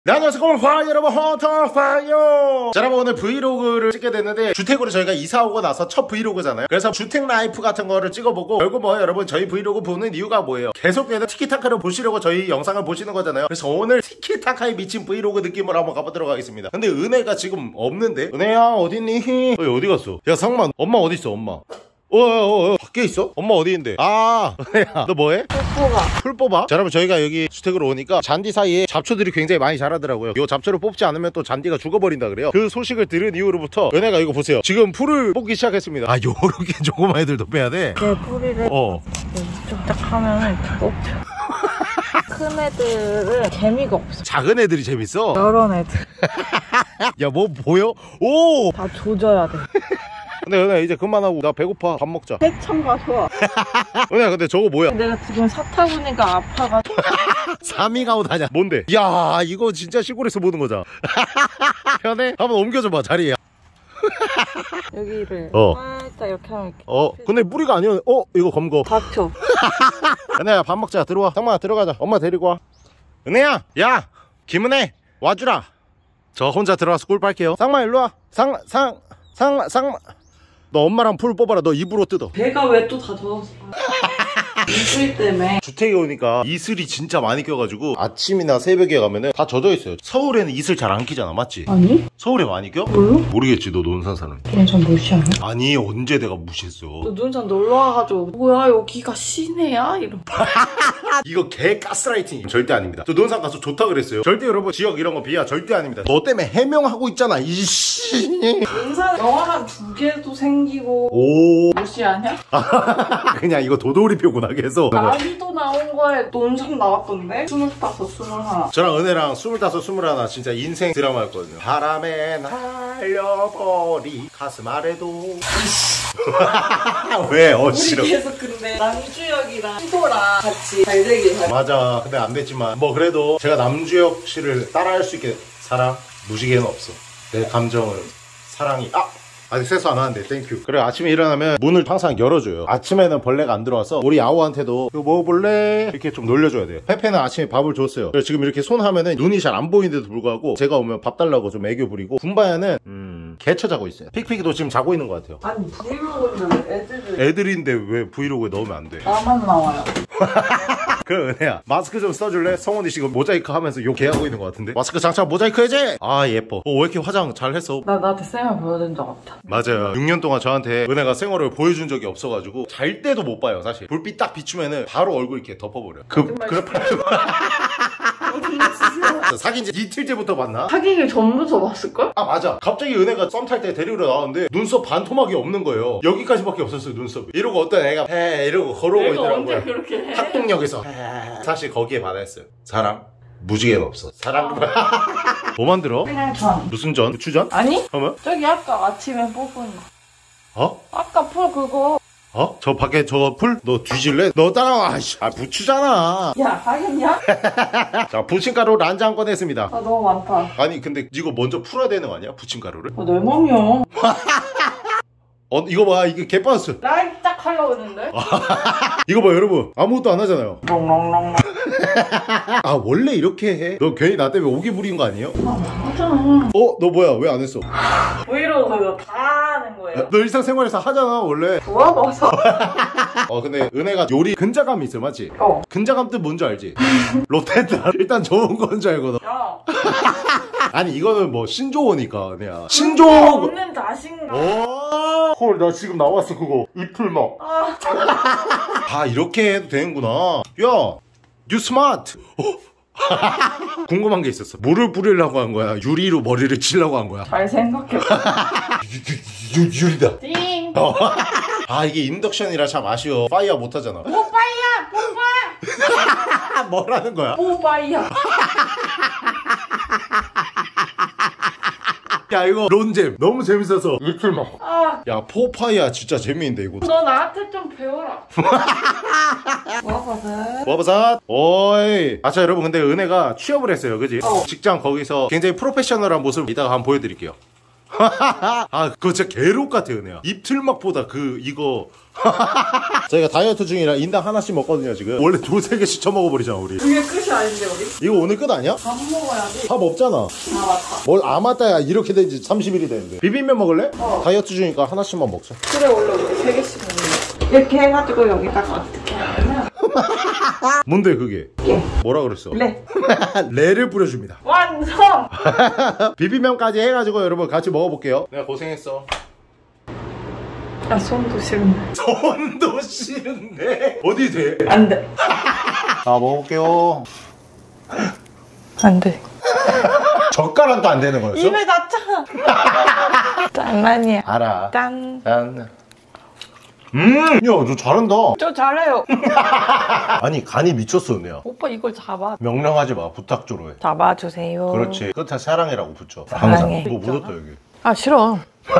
네, 안녕하세요. 여러분, 헌터파이어! 자, 여러분, 오늘 브이로그를 찍게 됐는데, 주택으로 저희가 이사 오고 나서 첫 브이로그잖아요. 그래서 주택 라이프 같은 거를 찍어보고, 결국 뭐, 여러분, 저희 브이로그 보는 이유가 뭐예요? 계속해서 티키타카를 보시려고 저희 영상을 보시는 거잖아요. 그래서 오늘 티키타카에 미친 브이로그 느낌으로 한번 가보도록 하겠습니다. 근데 은혜가 지금 없는데? 은혜야, 어딨니? 어디 갔어? 야, 상만, 엄마 어딨어, 엄마? 밖에 있어? 엄마 어디 있는데? 은혜야, 너 뭐해? 풀 뽑아? 자, 여러분, 저희가 여기 주택으로 오니까 잔디 사이에 잡초들이 굉장히 많이 자라더라고요. 이 잡초를 뽑지 않으면 또 잔디가 죽어버린다 그래요. 그 소식을 들은 이후로부터 은혜가 이거 보세요. 지금 풀을 뽑기 시작했습니다. 요렇게 조그만 애들도 빼야 돼? 네, 뿌리를 쫙쫙 하면 이렇게 뽑죠. 큰 애들은 재미가 없어. 작은 애들이 재밌어? 여러 애들. 야, 뭐 보여? 오! 다 조져야 돼. 근데 은혜야, 이제 그만하고 나 배고파. 밥 먹자. 해청가 좋아. 은혜야, 근데 저거 뭐야? 내가 지금 사타 보니까 아파가지고. 삼이가오 다냐? 뭔데? 야, 이거 진짜 시골에서 보는 거잖아. 편해? 한번 옮겨줘봐, 자리에. 여기를 살짝 이렇게 하면 이렇게. 근데 뿌리가 아니야. 이거 검거. 닥쳐. 은혜야, 밥 먹자. 들어와. 상만아, 들어가자. 엄마 데리고 와. 은혜야, 야, 김은혜, 와주라. 저 혼자 들어가서 꿀 빨게요. 상만 일로 와. 상만. 너 엄마랑 풀 뽑아라. 너 입으로 뜯어. 배가 왜 또 다 젖었어? 이슬 때문에. 주택에 오니까 이슬이 진짜 많이 껴가지고 아침이나 새벽에 가면은 다 젖어 있어요. 서울에는 이슬 잘 안 끼잖아, 맞지? 아니? 서울에 많이 껴? 뭘로? 모르겠지, 너 논산 사는. 논산 무시하냐? 아니, 언제 내가 무시했어. 너 논산 놀러와가지고 뭐야 여기가 시내야? 이런. 이거 개 가스라이팅 절대 아닙니다. 저 논산 가서 좋다 그랬어요. 절대 여러분 지역 이런 거 비하 절대 아닙니다. 너 때문에 해명하고 있잖아, 이씨. 논산 영화관 2개도 생기고. 오. 무시하냐? 그냥 이거 도돌이표구나. 그래서 나비도 나온 거에 논산 나왔던데? 25, 21. 저랑 은혜랑 25, 21 진짜 인생 드라마였거든요. 바람에 날려버리 가슴 아래도. 왜? 싫어. 우리 계속 근데 남주혁이랑 시도랑 같이 잘 되길 바래. 맞아. 근데 안 됐지만 뭐 그래도 제가 남주혁 씨를 따라할 수 있게 사랑 무지개는 없어. 내 감정을 사랑이 아직 세수 안 하는데 땡큐. 그래, 아침에 일어나면 문을 항상 열어줘요. 아침에는 벌레가 안 들어와서 우리 야호한테도 이거 먹어볼래? 이렇게 좀 놀려줘야 돼요. 페페는 아침에 밥을 줬어요. 그래서 지금 이렇게 손 하면은 눈이 잘 안 보이는데도 불구하고 제가 오면 밥 달라고 좀 애교 부리고, 군바야는 개쳐 자고 있어요. 픽픽이도 지금 자고 있는 것 같아요. 아니 브이로그는 애들인데 왜 브이로그에 넣으면 안 돼? 나만 나와요. 그래, 은혜야, 마스크 좀 써줄래? 성원이 지금 모자이크 하면서 욕 개하고 있는 것 같은데. 마스크 장착 모자이크 해제! 예뻐. 왜 이렇게 화장 잘 했어? 나한테 쌤을 보여준 적 없다. 맞아요. 6년 동안 저한테 은혜가 생얼을 보여준 적이 없어가지고 잘 때도 못 봐요, 사실. 불빛 딱 비추면은 바로 얼굴 이렇게 덮어버려요. 사귄 지 이틀째부터 봤나? 사귀기 전부터 봤을걸? 맞아. 갑자기 은혜가 썸 탈 때 데리러 나왔는데 눈썹 반토막이 없는 거예요. 여기까지밖에 없었어요, 눈썹이. 이러고 어떤 애가 이러고 걸어오고 있더라고요. 언제 그렇게 해? 학동역에서 사실 거기에 반했어요. 사랑 무지개는 없어. 사랑. 뭐 만들어? 그냥 전. 무슨 전? 부추전? 아니? 그러면? 저기 아까 아침에 뽑은 거. 아까 풀 그거. 저 밖에 저 풀? 너 뒤질래? 너 따라와. 부추잖아. 야, 하겠냐? 자, 부침가루를 한 장 꺼냈습니다. 너무 많다. 아니, 근데 이거 먼저 풀어야 되는 거 아니야? 부침가루를? 내 맘이야. 이거 봐. 이게 개빠졌어. 라인 딱 하려고 했는데? 이거 봐, 여러분. 아무것도 안 하잖아요. 롱롱롱. 원래 이렇게 해? 너 괜히 나 때문에 오기 부린 거 아니에요? 하잖아. 너 뭐야? 왜 안 했어? 브이로그 다 하는 거예요. 너 일상생활에서 하잖아, 원래. 좋아봐서. 근데 은혜가 요리 근자감이 있어, 맞지? 근자감 뜻 뭔지 알지? 롯데다. 일단 좋은 건 줄 알고. 야. 아니, 이거는 뭐 신조어니까, 은혜야. 없는 자신감. 헐, 나 지금 나왔어, 그거. 이풀막. 이렇게 해도 되는구나. 야, you smart. 궁금한 게 있었어. 물을 뿌리려고 한 거야? 유리로 머리를 치려고 한 거야? 잘 생각해봐. 유리다. 띵. 이게 인덕션이라 참 아쉬워. 파이어 못하잖아. 뽀빠이야, 뽀빠. 뭐라는 거야? 뽀빠이야. 야, 이거 론잼 너무 재밌어서 이틀막. 야, 포파이야 진짜 재미있는데 이거. 너 나한테 좀 배워라. 와버섯. 와버섯. 오이. 자, 여러분, 근데 은혜가 취업을 했어요, 그지? 직장 거기서 굉장히 프로페셔널한 모습을 이따가 한번 보여드릴게요. 아 그거 진짜 괴롭 같아 은혜야. 입틀막보다 이거 저희가 다이어트 중이라 인당 하나씩 먹거든요 지금. 원래 두세 개씩 처먹어버리잖아 우리. 그게 끝이 아닌데 우리? 이거 오늘 끝 아니야? 밥 먹어야지. 밥 없잖아. 아 맞다. 뭘 아 맞다 야 이렇게 된지 30일이 되는데. 비빔면 먹을래? 다이어트 중이니까 하나씩만 먹자. 그래 원래 우리 3개씩 먹는 이렇게 해가지고 여기다가 어떻게 하냐면 뭔데 그게? 예. 뭐라 그랬어? 레. 레를 뿌려줍니다. 완성! 비빔면까지 해가지고 여러분 같이 먹어볼게요. 내가 고생했어. 아 손도 싫은데. 손도 싫은데? 어디 돼? 안 돼. 아 먹어볼게요. 안 돼. 젓가락도 안 되는 거였어? 입에 닿잖아. 장난이야. 알아. 짠. 짠. 야, 너 잘한다. 저 잘해요. 아니, 간이 미쳤어, 은혜야. 오빠 이걸 잡아. 명령하지 마, 부탁조로 해. 잡아주세요. 그렇지. 끝에 사랑이라고 붙여. 사랑해. 항상. 뭐 묻었다, 여기. 아 싫어.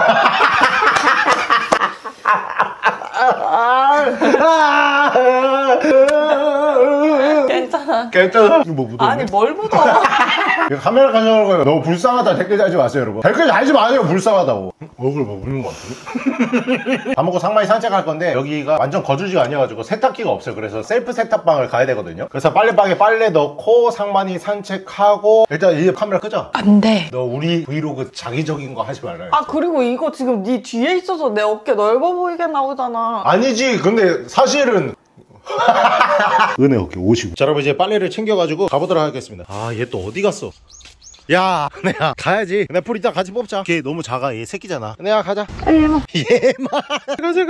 괜찮아. 괜찮아. 이거 뭐 묻었네? 아니 뭘 묻어. 이거 카메라 가져가는 거예요. 너무 불쌍하다 댓글 달지 마세요, 여러분. 댓글 달지 마세요, 불쌍하다고. 얼굴 뭐 묻는 거 같은데? 밥 먹고 상만이 산책할 건데 여기가 완전 거주지가 아니어가지고 세탁기가 없어요. 그래서 셀프 세탁방을 가야 되거든요. 그래서 빨래방에 빨래 넣고 상만이 산책하고. 일단 이 카메라 끄자. 안 돼. 너 우리 브이로그 자기적인 거 하지 말라. 아 그리고 이거 지금 네 뒤에 있어서 내 어깨 넓어 보이게 나오잖아. 아니지. 근데 사실은 은혜 어깨 50. 자 여러분 이제 빨래를 챙겨가지고 가보도록 하겠습니다. 아 얘 또 어디 갔어? 야 은혜야 가야지. 은혜 풀 이따 같이 뽑자. 걔 너무 작아. 얘 새끼잖아. 은혜야 가자. 얘만. 얘만 가자.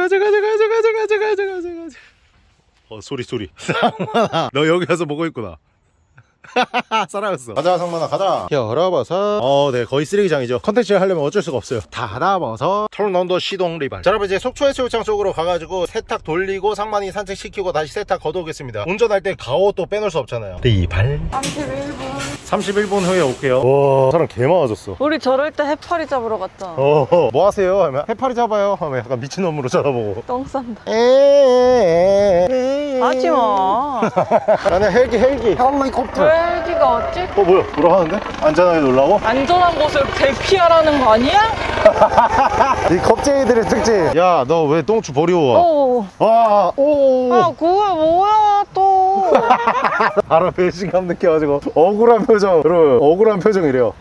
소리 상만아 너 여기 가서 보고 있구나. 살아였어. 가자 상만아 가자. 혈어버섯. 네 거의 쓰레기장이죠. 컨텐츠를 하려면 어쩔 수가 없어요. 달아버섯 톨넌더 시동 리발. 자 여러분 이제 속초 해수욕장 쪽으로 가가지고 세탁 돌리고 상만이 산책시키고 다시 세탁 걷어오겠습니다. 운전할 때 가오 또 빼놓을 수 없잖아요. 리발. 31분 후에 올게요. 와 사람 개 많아졌어. 우리 저럴 때 해파리 잡으러 갔잖아. 뭐 하세요? 하면 해파리 잡아요 하면 약간 미친놈으로 쳐다보고 똥 싼다. 하지마. 나는 헬기 헬리콥터. 왜 헬기가 왔지? 뭐야 돌아가는데? 안전하게 놀라고? 안전한 곳을 대피하라는 거 아니야? 이 겁쟁이들의 특징. 야 너 왜 똥추 버리고 와? 아 그거 뭐야 또. 바로 배신감 느껴가지고 억울한 표정. 여러분 억울한 표정이래요.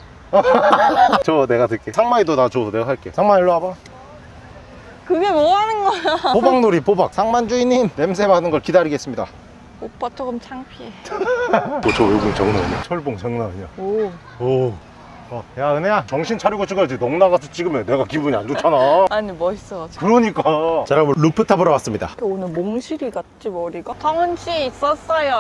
저 내가 들게. 상만이도 나 줘. 내가 할게. 상만 일로 와봐. 그게 뭐 하는 거야? 호박놀이 호박. 상만 주인님 냄새 맡는 걸 기다리겠습니다. 오빠 조금 창피해. 저 외국인 장난 아니야. 철봉 장난 아니야. 오. 야 은혜야 정신 차리고 찍어야지. 넋 나가서 찍으면 내가 기분이 안 좋잖아. 아니 멋있어가지고. 그러니까. 자 여러분 루프탑 보러 왔습니다. 오늘 몽실이 같지 머리가? 성훈씨 있었어요.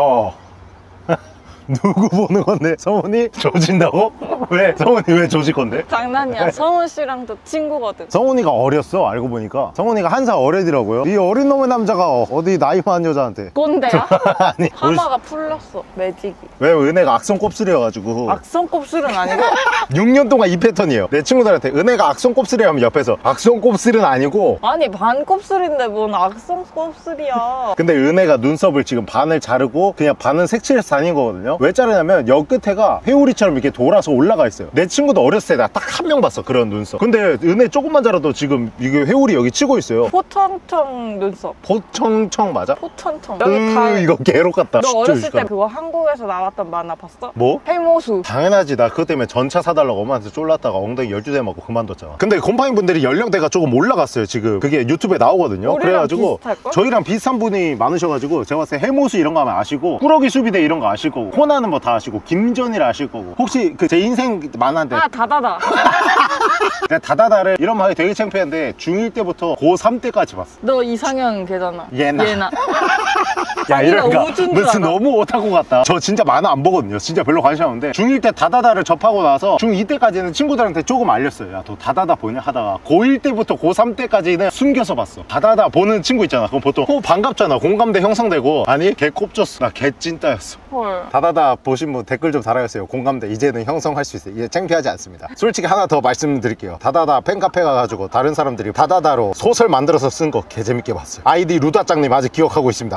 누구 보는 건데? 성훈이 조진다고? 왜? 성훈이 왜 조질 건데? 장난이야. 성훈씨랑도 친구거든. 성훈이가 어렸어 알고 보니까. 성훈이가 한 살 어리더라고요. 이 어린 놈의 남자가 어디 나이 많은 여자한테. 꼰대야? 아니 하마가 풀렸어 매직이. 왜 은혜가 악성 곱슬이어가지고. 악성 곱슬은 아니고 6년 동안 이 패턴이에요. 내 친구들한테 은혜가 악성 곱슬이라면 옆에서 악성 곱슬은 아니고. 아니 반 곱슬인데 뭔 악성 곱슬이야. 근데 은혜가 눈썹을 지금 반을 자르고 그냥 반은 색칠해서 다닌 거거든요. 왜 자르냐면 여 끝에가 회오리처럼 이렇게 돌아서 올라가 있어요. 내 친구도 어렸을 때 나 딱 한 명 봤어 그런 눈썹. 근데 은혜 조금만 자라도 지금 이게 회오리 여기 치고 있어요. 포청청 눈썹. 포청청 맞아? 포청청. 여기 다. 이거 개록 같다. 너 어렸을 때 그거 한국에서 나왔던 만화 봤어? 뭐? 해모수. 당연하지. 나 그것 때문에 전차 사달라고 엄마한테 쫄랐다가 엉덩이 12대 맞고 그만뒀잖아. 근데 곰팡이 분들이 연령대가 조금 올라갔어요 지금. 그게 유튜브에 나오거든요. 그래가지고 비슷할걸? 저희랑 비슷한 분이 많으셔가지고 제가 봤을 때 해모수 이런 거 하면 아시고 꾸러기 수비대 이런 거 아실 거고 코나는 뭐 다 아시고 김전일 아실 거고 혹시 그 제 인생 만화인데 다다다. 내가 다다다를 이런 말이 되게 창피한데 중1 때부터 고3 때까지 봤어. 너 이상형 걔잖아. 예나. 야 자기가 이러니까 우주인 줄 무슨 알아. 너무 오타쿠 같다. 저 진짜 만화 안 보거든요. 진짜 별로 관심 없는데 중1 때 다다다를 접하고 나서 중2 때까지는 친구들한테 조금 알렸어요. 야 너 다다다 보냐 하다가 고1 때부터 고3 때까지는 숨겨서 봤어. 다다다 보는 친구 있잖아. 그럼 보통 반갑잖아. 공감대 형성되고. 아니 개 꼽졌어. 나 개 찐따였어. 헐. 다다다 보신 분 댓글 좀 달아주세요. 공감대 이제는 형성할 수 있어요. 이제 창피하지 않습니다. 솔직히 하나 더 말씀 말씀드릴게요. 다다다 팬카페 가가지고 다른 사람들이 다다다로 소설 만들어서 쓴 거 개재밌게 봤어요. 아이디 루다짱님 아직 기억하고 있습니다.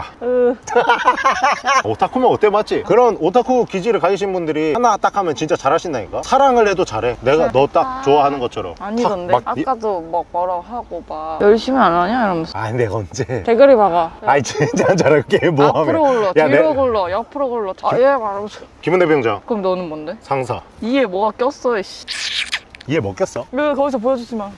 오타쿠면 어때, 맞지? 그런 오타쿠 기질을 가지신 분들이 하나 딱 하면 진짜 잘하신다니까. 사랑을 해도 잘해. 내가 너 딱 좋아하는 것처럼. 아니던데? 아까도 막 뭐라고 하고 막 열심히 안 하냐 이러면서. 아니 내가 언제 대가리 박아. 아이 진짜 잘할게. 뭐 앞으로 하면 굴러, 뒤로 굴러, 옆으로 굴러. 예 말하면서. 김은대 병장. 그럼 너는 뭔데? 상사. 이에 뭐가 꼈어 씨. 이해 먹겠어? 왜 거기서 보여주지 마.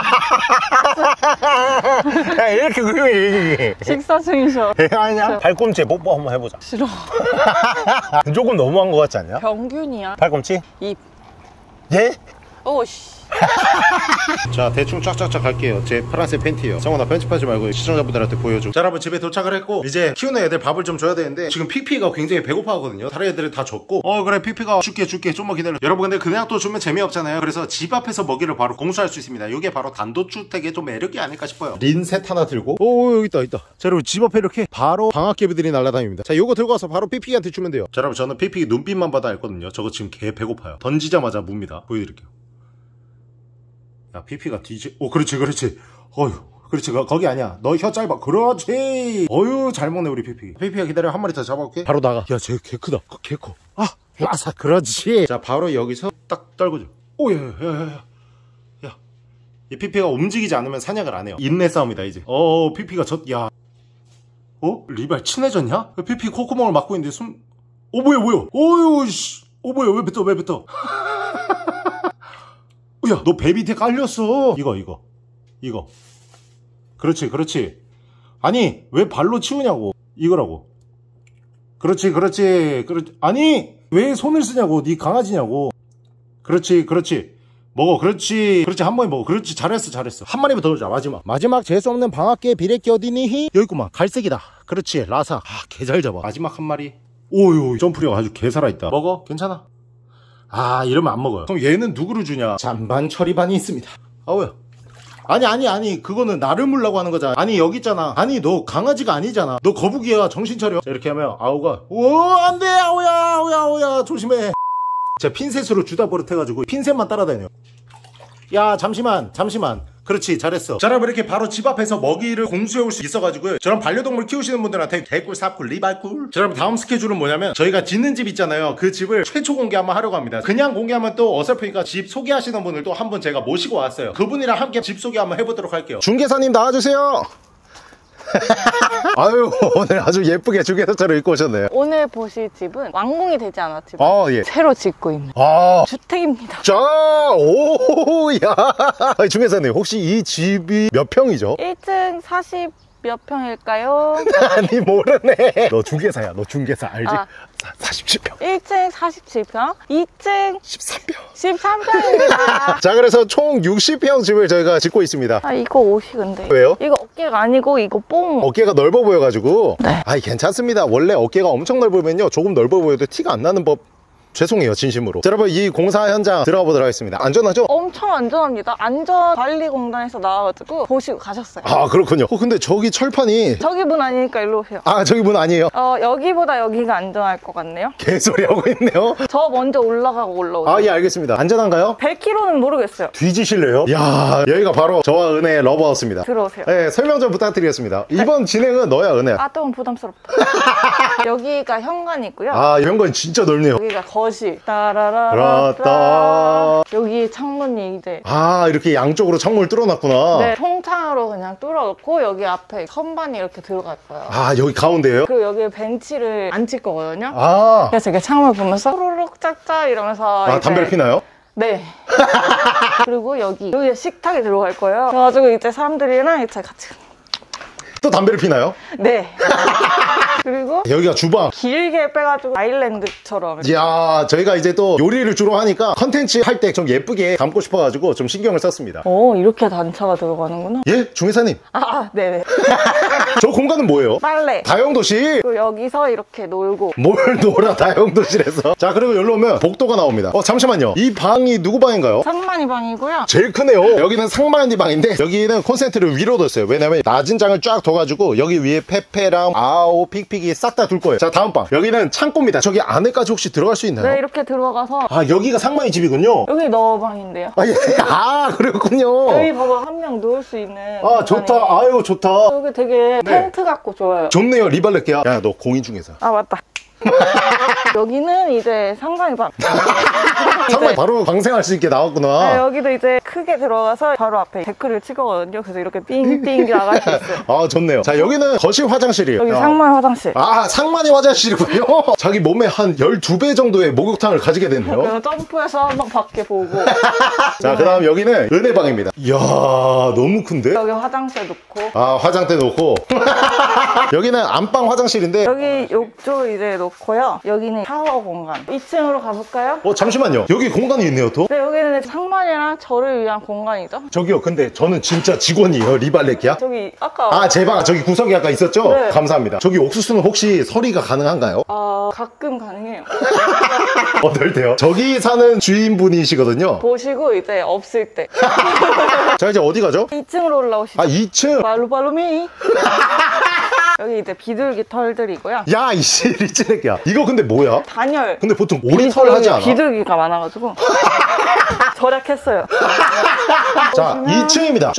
야 이렇게 그게 식사 중이셔. 아니야? 팔꿈치에 뽀뽀 한번 해보자. 싫어. 조금 너무한 거 같지 않냐? 평균이야. 팔꿈치? 입. 예? 오씨. 자 대충 쫙쫙쫙 갈게요. 제 파란색 팬티예요. 성원아 편집하지 말고 시청자분들한테 보여줘. 자 여러분 집에 도착을 했고 이제 키우는 애들 밥을 좀 줘야 되는데 지금 피피가 굉장히 배고파 하거든요. 다른 애들은 다 줬고 그래 피피가 줄게 좀만 기다려. 여러분 근데 그냥 또 주면 재미없잖아요. 그래서 집 앞에서 먹이를 바로 공수할 수 있습니다. 이게 바로 단독주택의 좀 매력이 아닐까 싶어요. 린셋 하나 들고 오 여기 있다. 자 여러분 집 앞에 이렇게 바로 방앗개비들이 날아다닙니다. 자 요거 들고 와서 바로 피피한테 주면 돼요. 자 여러분 저는 피피 눈빛만 봐도 알거든요. 저거 지금 개 배고파요. 던지자마자 묵니다. 보여드릴게요. 야 피피가 그렇지 어휴 그렇지 거기 아니야. 너 혀 짧아. 그렇지. 어휴 잘 먹네 우리 피피. 피피가 기다려. 한 마리 더 잡아올게. 바로 나가. 야 쟤 개 크다. 개 커. 아 라사. 그렇지. 자 바로 여기서 딱 떨궈줘. 오야야야야 야 이 피피가 움직이지 않으면 사냥을 안 해요. 인내 싸움이다 이제. 피피가 야 리발 친해졌냐? 피피 콧구멍을 막고 있는데 뭐야 어휴 씨 뭐야 왜 뱉어 야, 너 배 밑에 깔렸어. 이거. 그렇지. 아니, 왜 발로 치우냐고. 이거라고. 그렇지. 아니, 왜 손을 쓰냐고. 네 강아지냐고. 그렇지. 먹어. 그렇지. 한 번에 먹어. 그렇지. 잘했어. 한 마리만 더 넣자. 마지막 재수없는 방앗개 비레끼 어디니? 여기 있구만. 갈색이다. 그렇지. 라사. 개 잘 잡아. 마지막 한 마리. 오유, 점프력 아주 개 살아있다. 먹어. 괜찮아. 이러면 안 먹어요. 그럼 얘는 누구를 주냐? 잔반 처리반이 있습니다. 아우야. 아니 그거는 나를 물라고 하는 거잖아. 아니 여기 있잖아. 아니 너 강아지가 아니잖아. 너 거북이야. 정신 차려. 자, 이렇게 하면 아우가 안돼 아우야 조심해. 자 핀셋으로 주다 버릇해가지고 핀셋만 따라다녀. 야 잠시만 그렇지 잘했어. 자 여러분 이렇게 바로 집 앞에서 먹이를 공수해올 수 있어가지고요. 저런 반려동물 키우시는 분들한테 개꿀 삽꿀 리발꿀. 자 여러분 다음 스케줄은 뭐냐면 저희가 짓는 집 있잖아요. 그 집을 최초 공개 한번 하려고 합니다. 그냥 공개하면 또 어설프니까 집 소개하시는 분을 또 한분 제가 모시고 왔어요. 그분이랑 함께 집 소개 한번 해보도록 할게요. 중개사님 나와주세요. 아유 오늘 아주 예쁘게 중개사차를 입고 오셨네요. 오늘 보실 집은 완공이 되지 않았지만 예. 새로 짓고 있는 주택입니다. 자, 야. 중개사님 혹시 이 집이 몇 평이죠? 1층 40 몇 평일까요? 아니 모르네. 너 중개사야. 너 중개사 알지? 47평. 1층 47평, 2층 13평입니다. 자 그래서 총 60평 집을 저희가 짓고 있습니다. 이거 옷이 근데 왜요? 이거 어깨가 아니고 이거 뽕. 어깨가 넓어 보여가지고. 네. 괜찮습니다. 원래 어깨가 엄청 넓으면요 조금 넓어 보여도 티가 안 나는 법. 죄송해요 진심으로. 자, 여러분 이 공사 현장 들어가 보도록 하겠습니다. 안전하죠? 엄청 안전합니다. 안전관리공단에서 나와가지고 보시고 가셨어요. 그렇군요. 근데 저기 철판이 저기 문 아니니까 일로 오세요. 저기 문 아니에요? 여기보다 여기가 안전할 것 같네요. 개소리 하고 있네요. 저 먼저 올라가고 올라오세요. 예 알겠습니다. 안전한가요? 100km는 모르겠어요. 뒤지실래요? 야 여기가 바로 저와 은혜의 러브하우스입니다. 들어오세요. 네 설명 좀 부탁드리겠습니다. 이번 진행은 너야 은혜야. 좀 부담스럽다. 여기가 현관이고요. 현관 진짜 넓네요. 여기가 거실. 따라라라라. 여기 창문이 이제 이렇게 양쪽으로 창문을 뚫어놨구나. 네, 통창으로 그냥 뚫어놓고 여기 앞에 선반이 이렇게 들어갈 거예요. 여기 가운데예요? 그리고 여기 벤치를 앉힐 거거든요. 그래서 이렇게 창문을 보면서 호로록 짝짝 이러면서 담배를 피나요? 네. 그리고 여기에 식탁이 들어갈 거예요. 그래가지고 이제 사람들이랑 이제 같이 또 담배를 피나요? 네. 그리고 여기가 주방. 길게 빼가지고 아일랜드처럼. 이야 저희가 이제 또 요리를 주로 하니까 컨텐츠 할 때 좀 예쁘게 담고 싶어가지고 좀 신경을 썼습니다. 이렇게 단차가 들어가는구나. 예? 중개사님. 네네. 저 공간은 뭐예요? 빨래. 다용도실. 그리고 여기서 이렇게 놀고. 뭘 놀아 다용도실에서. 자 그리고 여기로 오면 복도가 나옵니다. 잠시만요. 이 방이 누구 방인가요? 상만이 방이고요. 제일 크네요. 여기는 상만이 방인데 여기는 콘센트를 위로 뒀어요. 왜냐면 낮은 장을 쫙 둬가지고 여기 위에 페페랑 아오 픽 픽픽이 싹 다 둘 거예요. 자, 다음 방. 여기는 창고입니다. 저기 안에까지 혹시 들어갈 수 있나요? 네, 이렇게 들어가서 아, 여기가 상만이 집이군요. 여기 너 방인데요. 아, 예. 아, 그렇군요. 여기 봐봐, 한 명 누울 수 있는 아, 좋다. 아유, 좋다. 여기 되게 텐트 같고 좋아요. 좋네요, 리발렛게야. 야, 너 공인중개사. 아, 맞다. 여기는 이제 상상이 방. 상만이 바로 방생할 수 있게 나왔구나. 네, 여기도 이제 크게 들어가서 바로 앞에 데크를 찍었거든요. 그래서 이렇게 삥삥 나갈 수 있어요. 아, 좋네요. 자, 여기는 거실 화장실이에요. 여기 상만 화장실. 아, 상만이 화장실이군요. 자기 몸에 한 12배 정도의 목욕탕을 가지게 됐네요. 그래서 점프해서 한번 밖에 보고. 자, 그 다음 여기는 은혜방입니다. 이야, 너무 큰데? 여기 화장실 놓고. 아, 화장대 놓고. 여기는 안방 화장실인데. 여기 욕조 이제 놓고요. 여기는 샤워 공간. 2층으로 가볼까요? 잠시만요. 여기 공간이 있네요, 또. 네, 여기는 상만이랑 저를 위한 공간이죠. 저기요, 근데 저는 진짜 직원이에요, 리발렛게야. 저기 아까 아, 제 방, 저기 구석이 아까 있었죠? 네. 감사합니다. 저기 옥수수는 혹시 서리가 가능한가요? 가끔 가능해요. 어떨때요? 저기 사는 주인분이시거든요. 보시고 이제 없을 때. 자, 이제 어디 가죠? 2층으로 올라오시죠. 아, 2층? 발로발로미. 여기 이제 비둘기 털들이고요. 야, 이씨, 리치렉이야. 이거 근데 뭐야? 단열. 근데 보통 오리털 하지 않아? 비둘기가 많아가지고 절약했어요. 자, 2층입니다.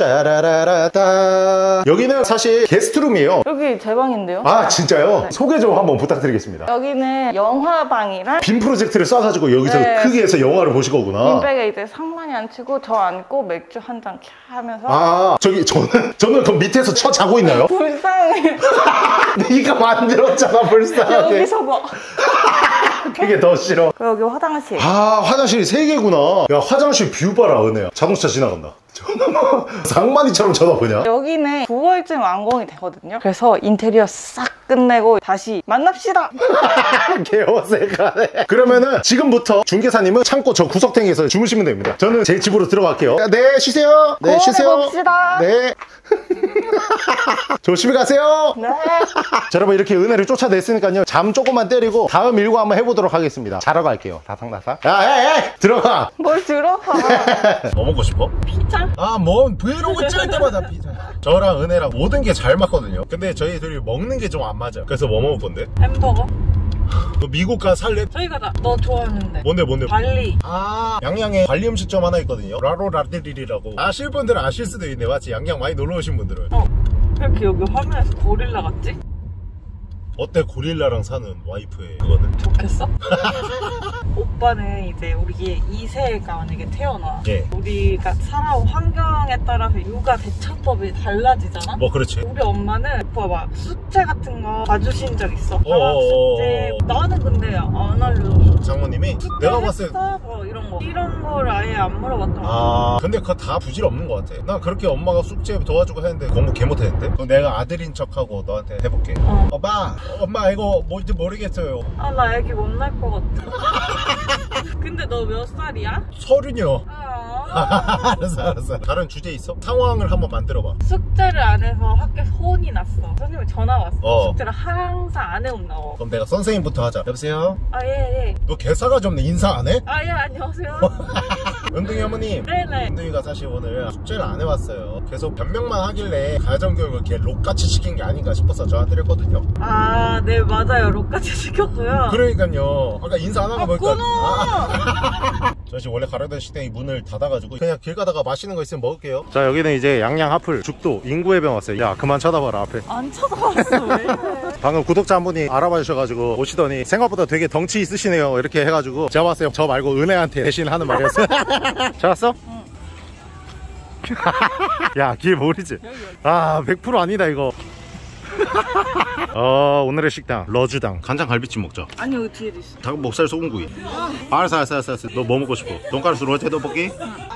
짜라라라따. 여기는 사실 게스트룸이에요. 여기 제 방인데요. 아, 진짜요? 소개 좀 한번 부탁드리겠습니다. 여기는 영화방이랑 빔 프로젝트를 쏴가지고 여기서 네. 크게 해서 영화를 보실 거구나. 빈백에 이제 상만이 앉히고 저 앉고 맥주 한 잔 하면서. 아, 저기 저는 그 밑에서 쳐 자고 있나요? 불쌍해. 네가 만들었잖아, 불쌍하게. 여기서 봐. 그게 더 싫어. 여기 화장실. 아, 화장실이 3개구나. 야, 화장실 뷰 봐라, 은혜야. 자동차 지나간다. 상만이처럼 쳐다보냐? 여기는 9월쯤 완공이 되거든요. 그래서 인테리어 싹 끝내고 다시 만납시다. 개어색하네. 그러면은 지금부터 중개사님은 창고 저 구석탱이에서 주무시면 됩니다. 저는 제 집으로 들어갈게요. 네, 쉬세요. 네, 쉬세요. 봅시다. 네. 조심히 가세요. 네. 자, 여러분, 이렇게 은혜를 쫓아냈으니까요, 잠 조금만 때리고 다음 일과 한번 해보도록 하겠습니다. 자러 갈게요. 다상다상. 야, 에이, 들어가. 뭘 들어가. 뭐 먹고 싶어? 피자? 아, 뭐 브이로그 찍을 때마다 피자. 저랑 은혜랑 모든 게 잘 맞거든요. 근데 저희 둘이 먹는 게 좀 안 맞아. 그래서 뭐 먹을 건데? 햄버거? 너 미국 가 살래? 저희 가자. 너 좋아하는데. 뭔데? 발리. 아, 양양에 관리 음식점 하나 있거든요. 라로라데리라고. 아실 분들은 아실 수도 있네. 맞지? 양양 많이 놀러 오신 분들은. 왜 이렇게 여기 화면에서 고릴라 같지? 어때, 고릴라랑 사는 와이프의 그거는? 좋겠어? 오빠는 이제 우리 2세가 만약에 태어나. 예. 우리가 살아온 환경에 따라서 육아 대처법이 달라지잖아? 뭐, 그렇지. 우리 엄마는 오빠 막 숙제 같은 거 봐주신 적 있어? 어어어어. 숙제. 나는 근데 안 알려줬어. 장모님이? 내가 봤을 때. 뭐 이런 걸 아예 안 물어봤던 거. 아, 근데 그거 다 부질없는 것 같아. 난 그렇게 엄마가 숙제 도와주고 했는데 공부 개 못했는데? 그럼 내가 아들인 척하고 너한테 해볼게. 엄마 이거 뭔지 모르겠어요. 아, 나 애기 못 낳을 것 같아. 근데 너 몇 살이야? 30이요. 아. 알았어. 다른 주제 있어? 상황을 한번 만들어봐. 숙제를 안 해서 학교에서 혼이 났어. 선생님이 전화 왔어. 숙제를 항상 안 해온다고. 그럼 내가 선생님부터 하자. 여보세요? 아, 예. 너 개사가 좀 인사 안 해? 아, 예, 안녕하세요. 은둥이 어머님. 네네. 은둥이가 사실 오늘 숙제를 안 해왔어요. 계속 변명만 하길래 가정교육을 걔 록같이 시킨 게 아닌가 싶어서 저한테 했거든요. 아, 네, 맞아요. 록같이 시켰고요. 그러니까요. 아까 인사 안 하고 보니까. 끊어! 저 지금 원래 가려던 식당이 문을 닫아가지고 그냥 길 가다가 맛있는 거 있으면 먹을게요. 자, 여기는 이제 양양 하플 죽도 인구해병 왔어요. 야, 그만 쳐다봐라 앞에. 안 쳐다봤어. 왜? 방금 구독자 한 분이 알아봐 주셔가지고 오시더니 생각보다 되게 덩치 있으시네요 이렇게 해가지고 제가 봤어요. 저 말고 은혜한테 대신 하는 말이었어요. 잘 왔어? 응. 야, 길 모르지? 아, 100% 아니다 이거. 오늘의 식당 러즈당 간장 갈비찜 먹자. 아니, 여기 뒤에도 있어. 닭 목살 소금구이. 알았어. 너 뭐 먹고 싶어? 돈가스 로제 떡볶이?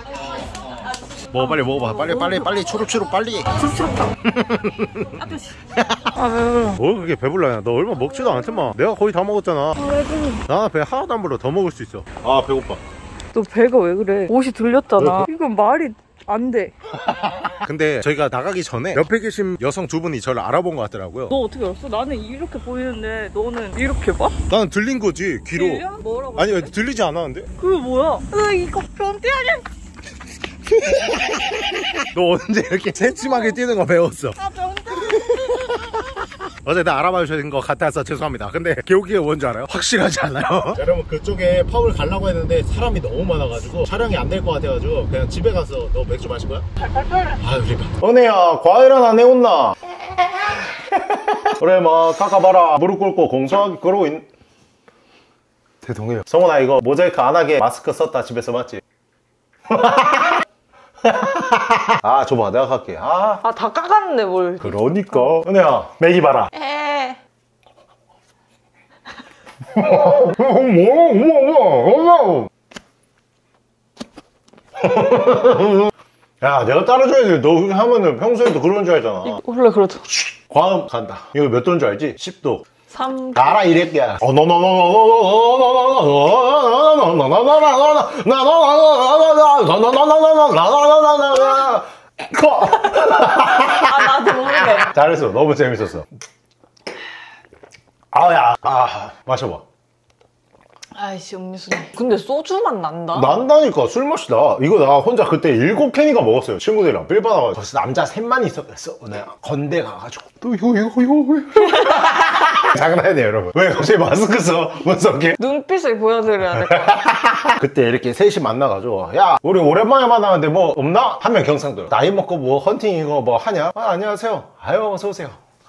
뭐 빨리 먹어봐. 빨리 추룩추룩 빨리. 아저씨. 아, 왜 그래? 뭐 그렇게 배불러야? 너 얼마 먹지도 않더만. 내가 거의 다 먹었잖아. 왜 그래? 나 배 하나도 안 불러. 더 먹을 수 있어. 아, 배고파. 너 배가 왜 그래? 옷이 들렸잖아. 이건 말이 안 돼. 근데 저희가 나가기 전에 옆에 계신 여성 두 분이 저를 알아본 것 같더라고요. 너 어떻게 알았어? 나는 이렇게 보이는데 너는 이렇게 봐? 나는 들린 거지, 귀로. 들려? 뭐라고? 아니, 들리지 않았는데? 그게 뭐야? 이거 변태 아니야? 너 언제 이렇게 새침하게 뛰는 거 배웠어? 아, 변태. 어제 나 알아봐 주신 거 같아서 죄송합니다. 근데 개웃기가 뭔지 알아요? 확실하지 않아요. 여러분 그쪽에 펍을 가려고 했는데 사람이 너무 많아가지고 촬영이 안 될 것 같아가지고 그냥 집에 가서 너 맥주 마실 거야? 아 그러니까 은혜야 과일은 안 해온나? 그래 뭐 깎아봐라. 무릎 꿇고 공손하게 그러고 있... 대동해요. 성훈아 이거 모자이크 안 하게 마스크 썼다 집에서 맞지? 아 줘봐 내가 갈게. 다 깎았는데 뭘. 그러니까 은혜야 맥이 봐라. 에. 야 내가 따라줘야지. 너 그렇게 하면은 평소에도 그런 줄 알잖아. 원래 그렇죠. 과음 간다. 이거 몇 도인 줄 알지? 10도. 3. 알아 이랬야. 나도 모르네. 잘했어. 너무 재밌었어. 아야. 마셔봐. 아이씨 음료수네. 근데 소주맛 난다. 난다니까 술 맛이다. 이거 나 혼자 그때 7캔인가 먹었어요. 친구들이랑 빌 받아가지고. 벌써 남자 셋만 있었어. 내가 건대 가가지고 또 이거 장난이에요 여러분. 왜 갑자기 마스크 써? 뭔소리? 눈빛을 보여드려야 돼. 그때 이렇게 셋이 만나가지고 야 우리 오랜만에 만나는데 뭐 없나? 한 명 경상도 나이 먹고 뭐 헌팅 이거 뭐 하냐? 안녕하세요. 아유 어서오세요.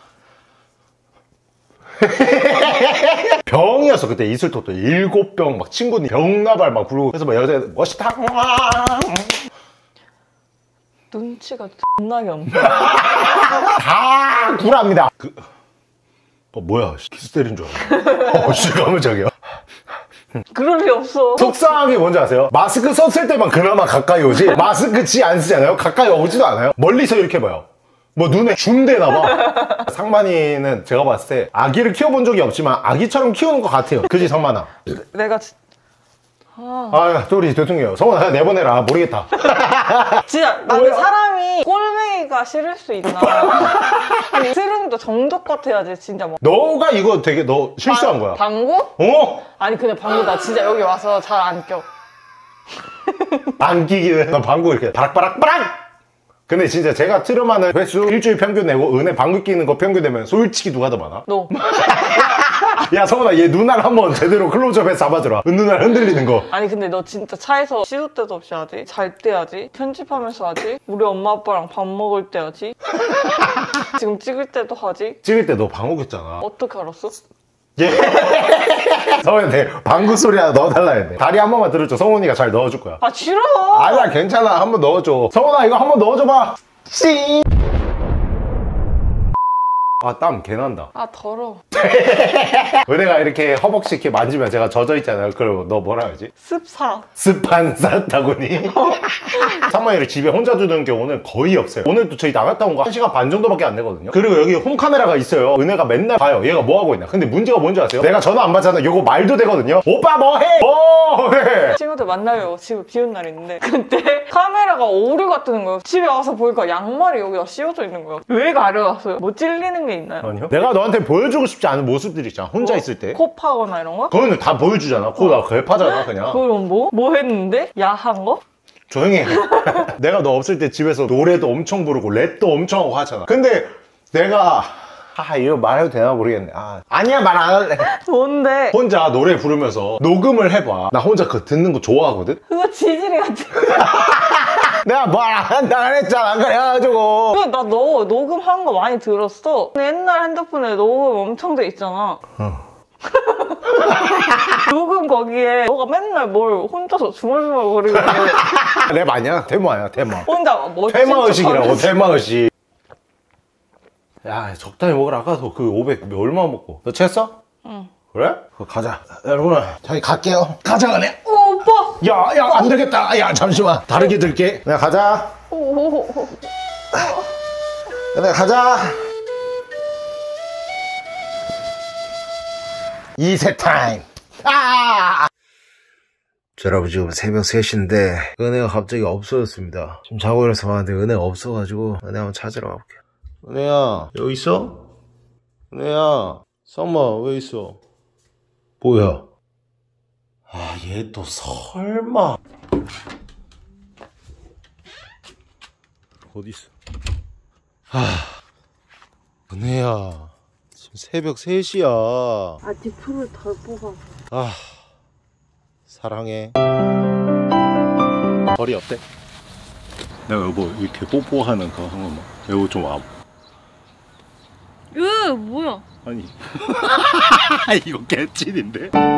병이었어 그때 이슬토도 7병 막 친구들 병나발 막 부르고 그래서 막 여자 멋있다 눈치가 존나게 없네. 다 구랍니다. 뭐야 키스 때린 줄 알아. 깜짝이야. 그럴 리 없어. 속상한 게 뭔지 아세요? 마스크 썼을 때만 그나마 가까이 오지 마스크 지 안 쓰잖아요. 가까이 오지도 않아요. 멀리서 이렇게 봐요. 뭐 눈에 줌대나봐. 상만이는 제가 봤을 때 아기를 키워본 적이 없지만 아기처럼 키우는 것 같아요. 그지 상만아? 내가 또 우리 대통령 성원아 내보내라. 모르겠다. 진짜 나는 사람이 꼴맹이가 싫을 수 있나. 아니 싫은도 정도껏 해야지 진짜 뭐. 너가 이거 되게 너 실수한 거야. 방구? 아니 근데 방구 나 진짜 여기 와서 잘 안 껴. 안 끼기는 난 방구 이렇게 바락바락바락. 근데 진짜 제가 트름하는 횟수 일주일 평균 내고 은혜 방구 끼는 거 평균 내면 솔직히 누가 더 많아? 너. 야 성훈아 얘 눈알 한번 제대로 클로즈업해서 잡아주라. 눈알 흔들리는 거. 아니 근데 너 진짜 차에서 시도 때도 없이 하지? 잘 때 하지? 편집하면서 하지? 우리 엄마 아빠랑 밥 먹을 때 하지? 지금 찍을 때도 하지? 찍을 때 너 방구 꼈잖아. 어떻게 알았어? 예. 성훈이한테 방구 소리 하나 넣어달라 했네. 다리 한 번만 들어줘. 성훈이가 잘 넣어줄 거야. 아 싫어. 아니야 괜찮아. 한번 넣어줘. 성훈아 이거 한번 넣어줘봐. 씨. 땀 개난다. 더러워. 은혜가 이렇게 허벅지 이렇게 만지면 제가 젖어 있잖아요. 그럼 너 뭐라 하지? 습사. 습한 쌌다구니? 상만이를 집에 혼자 두는 경우는 거의 없어요. 오늘도 저희 나갔다 온 거 1시간 반 정도밖에 안 되거든요. 그리고 여기 홈카메라가 있어요. 은혜가 맨날 봐요. 얘가 뭐 하고 있나. 근데 문제가 뭔지 아세요? 내가 전화 안 받잖아. 요거 말도 되거든요. 오빠 뭐해? 뭐해? 친구들 만나려고 집에 비온 날 있는데 그때 카메라가 오류가 뜨는 거예요. 집에 와서 보니까 양말이 여기다 씌워져 있는 거예요. 왜 가려놨어요? 뭐 찔리는 게 있나요? 아니요. 내가 너한테 보여주고 싶지 않은 모습들 있잖아. 혼자 있을 때. 코 파거나 이런 거? 그거는 다 보여주잖아. 코가 괴파잖아 그냥. 그럼 뭐? 뭐 했는데? 야한 거? 조용히 해. 내가 너 없을 때 집에서 노래도 엄청 부르고 랩도 엄청 하고 하잖아. 근데 내가 이거 말해도 되나 모르겠네. 아니야 말 안 할래. 뭔데? 혼자 노래 부르면서 녹음을 해봐. 나 혼자 그거 듣는 거 좋아하거든? 그거 지질이 같아. 내가 말 안 한다 그랬잖아. 그래가지고 나 너 녹음한 거 많이 들었어. 옛날 핸드폰에 녹음 엄청 돼 있잖아. 녹음 거기에 너가 맨날 뭘 혼자서 중얼중얼거리고 랩 아니야? 테마야 테마. 혼자 멋진 테마의식이라고. 테마의식. 야 적당히 먹으라. 아까도 그 500 얼마 먹고. 너 챘어? 응. 그래? 가자. 여러분 저희 갈게요. 가자 그래. 오빠. 야 안 되겠다. 야 잠시만 다르게 들게. 내가 가자. 내가 가자. 이세 타임. 여러분 지금 새벽 3시인데 은혜가 갑자기 없어졌습니다. 지금 자고 일어나서 봤는데 은혜가 없어가지고 은혜 한번 찾으러 가볼게요. 은혜야 여기 있어? 은혜야 썸머 왜 있어? 뭐야? 얘 또 설마 어디 있어? 은혜야 지금 새벽 3시야. 아직 풀을 덜 뽑아서. 아, 사랑해. 벌이 어때? 내가 여보 이렇게 뽀뽀하는 거 한 번만. 여보 좀 와. 으 뭐야? 아니 이거 개찐인데?